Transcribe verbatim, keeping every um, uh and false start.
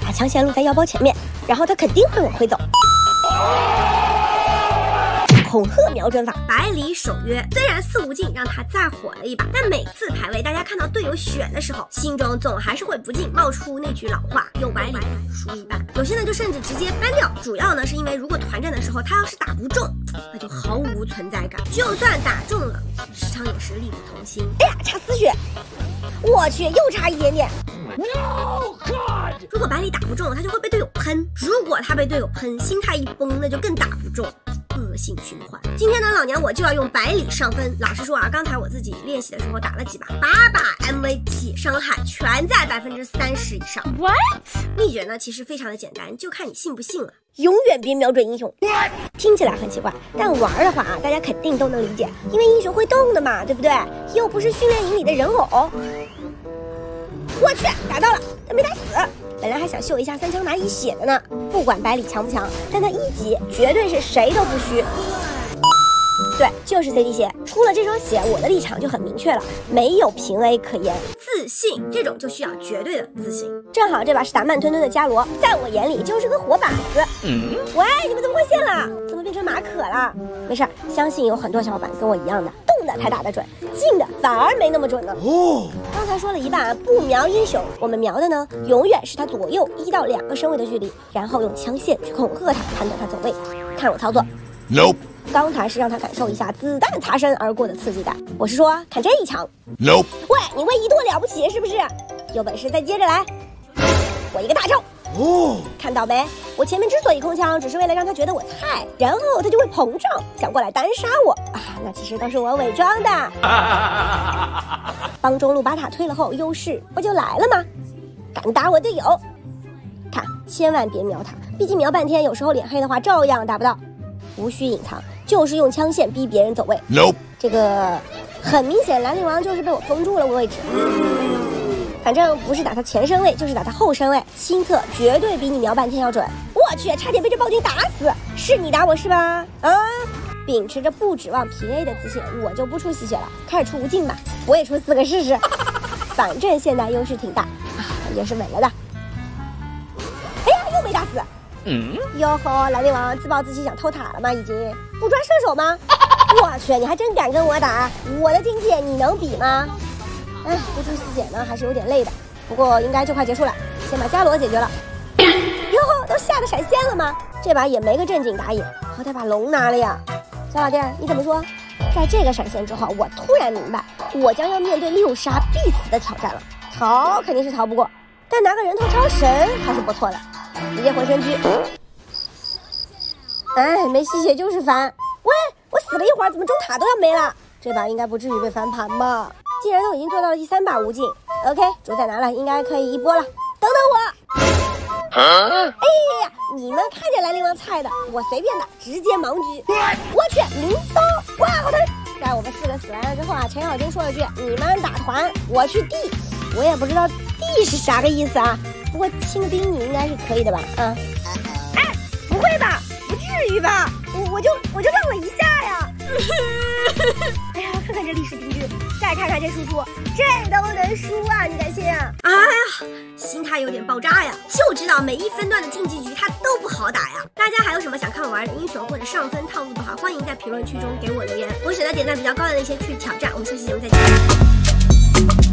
把枪线露在腰包前面，然后他肯定会往回走。恐吓瞄准法，百里守约。虽然四无尽让他再火了一把，但每次排位大家看到队友选的时候，心中总还是会不禁冒出那句老话：有百里输一半。有些呢就甚至直接ban掉，主要呢是因为如果团战的时候他要是打不中，那就毫无存在感；就算打中了，时常也是力不从心。哎呀，差丝血！我去，又差一点点。No God！ 如果百里打不中，他就会被队友喷；如果他被队友喷，心态一崩，那就更打不中。恶性循环。今天呢，老娘我就要用百里上分。老实说啊，刚才我自己练习的时候打了几把，八把 M V P 伤害全在百分之三十以上。What？ 秘诀呢，其实非常的简单，就看你信不信了。永远别瞄准英雄。What？ 听起来很奇怪，但玩的话啊，大家肯定都能理解，因为英雄会动的嘛，对不对？又不是训练营里的人偶。我去，打到了，他没打死。本来还想秀一下三枪拿一血的呢，不管百里强不强，但他一级绝对是谁都不虚。对，就是 C D 血。出了这双血，我的立场就很明确了，没有平 A 可言。自信这种就需要绝对的自信。正好这把是打慢吞吞的伽罗，在我眼里就是个活靶子。嗯，喂，你们怎么换线了？怎么变成马可了？没事，相信有很多小伙伴跟我一样的，动的才打得准，静的反而没那么准呢。哦，刚才说了一半，不瞄英雄，我们瞄的呢，永远是他左右一到两个身位的距离，然后用枪线去恐吓他，看着他走位。看我操作。Nope。刚才是让他感受一下子弹擦身而过的刺激感，我是说看这一枪。Nope。喂，你位移多了不起是不是？有本事再接着来，我一个大招。哦，看到没？我前面之所以空枪，只是为了让他觉得我菜，然后他就会膨胀，想过来单杀我啊。那其实都是我伪装的。帮中路把塔推了后，优势不就来了吗？敢打我队友，看千万别瞄他，毕竟瞄半天，有时候脸黑的话照样打不到。无需隐藏，就是用枪线逼别人走位。Nope。这个很明显，兰陵王就是被我封住了位置。反正不是打他前身位，就是打他后身位，亲测绝对比你瞄半天要准。我去，差点被这暴君打死！是你打我是吧？啊！秉持着不指望平 A 的自信，我就不出吸血了，开始出无尽吧，我也出四个试试。反正现在优势挺大啊，感觉是稳了的。哎呀，又没打死。嗯，哟呵，兰陵王自暴自弃想偷塔了吗？已经不抓射手吗？我去，你还真敢跟我打！我的经济你能比吗？哎，不出吸血呢，还是有点累的。不过应该就快结束了，先把伽罗解决了。哟呵，都吓得闪现了吗？这把也没个正经打野，好歹把龙拿了呀。小老弟儿，你怎么说？在这个闪现之后，我突然明白，我将要面对六杀必死的挑战了。逃肯定是逃不过，但拿个人头超神还是不错的。直接浑身狙，哎，没吸血就是烦。喂，我死了一会儿，怎么中塔都要没了？这把应该不至于被翻盘吧？既然都已经做到了第三把无尽 ，OK， 主宰拿了，应该可以一波了。等等我！哎呀，你们看见兰陵王菜的，我随便打，直接盲狙。我去，灵刀！哇，好疼！在我们四个死完了之后啊，程咬金说了句：“你们打团，我去 D。”我也不知道 D 是啥个意思啊。不过清兵你应该是可以的吧？啊，哎，不会吧？不至于吧？我我就我就让了一下呀！哎呀，看看这历史凭据，再看看这输出，这都能输啊！你敢信啊？哎呀，心态有点爆炸呀！就知道每一分段的竞技局它都不好打呀！大家还有什么想看我玩的英雄或者上分套路的话，欢迎在评论区中给我留言，我选择点赞比较高的那些去挑战。我们下期节目再见。